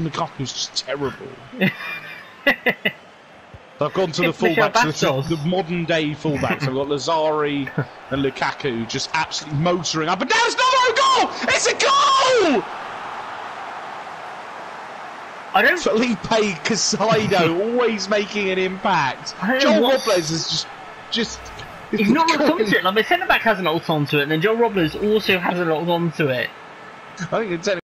Lukaku's just terrible. I've gone to the fullbacks, the modern day fullbacks. I've got Lazari and Lukaku just absolutely motoring up and down. It's not a goal! It's a goal! Felipe Casado always making an impact. Joel Robles is just he's not locked onto it. Like the centre back hasn't locked onto it, and then Joel Robles also hasn't locked onto it. I think it's